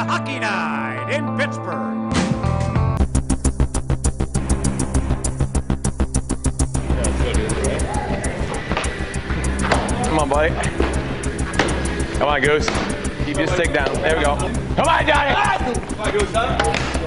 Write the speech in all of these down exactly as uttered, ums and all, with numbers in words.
Hockey Night in Pittsburgh. Come on, buddy. Come on, Goose. Keep your stick down. There we go. Come on, Johnny. Come on, Goose. Huh?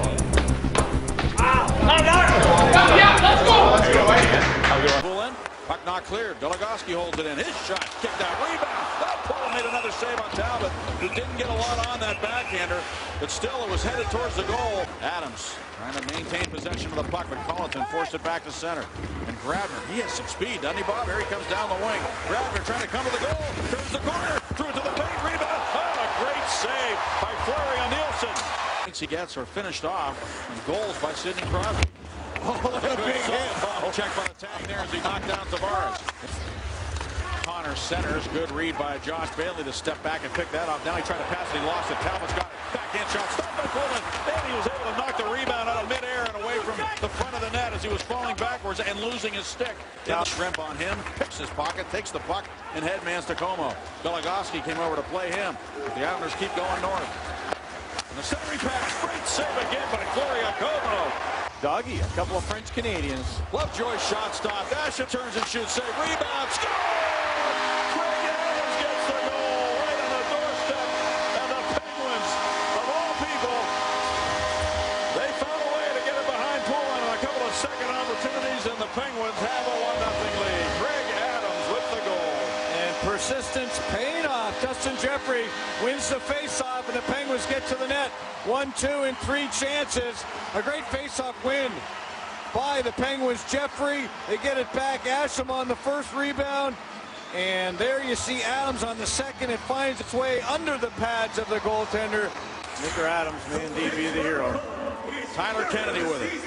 Ah. Yeah, let's go. Let's go. Pull in. Puck not cleared. Doligoski holds it in. His shot kicked out. Rebound. Oh, Pull made another save on Talbot, who didn't get a lot on that backhander, but still it was headed towards the goal. Adams trying to maintain possession of the puck, but Colleton forced it back to center. And Grabner, he has some speed, doesn't he, Bob? Here he comes down the wing. Grabner trying to come to the goal. Turns the corner. Threw it to the paint. Rebound. Oh, a great save by Fleury on Nielsen. He gets are finished off, and goals by Sidney Crosby. Oh, what a big hit. Check by the tag there as he knocked down Tavares. Connor centers. Good read by Josh Bailey to step back and pick that up. Now he tried to pass it. He lost it. Talbot's got it. Backhand shot. Stopped by Pullman. And he was able to knock the rebound out of midair and away from the front of the net as he was falling backwards and losing his stick. Now Shrimp on him. Picks his pocket. Takes the puck and headmans to Como. Doligoski came over to play him. The Islanders keep going north. And the centering pass. Great save again by Fleury on Como. Doggy, a couple of French Canadians. Lovejoy shot stop. Asha turns and shoots. Save. Rebound. Score! Craig Adams gets the goal right on the doorstep. And the Penguins, of all people, they found a way to get it behind Poulin on a couple of second opportunities, and the Penguins have a one nothing lead. Craig Adams with the goal. And persistence paying off. Dustin Jeffrey wins the faceoff, and the Penguins get to the net. One, two, and three chances. A great faceoff win by the Penguins. Jeffrey, they get it back. Asham on the first rebound. And there you see Adams on the second. It finds its way under the pads of the goaltender. Mister Adams may indeed be the hero. Tyler Kennedy with it.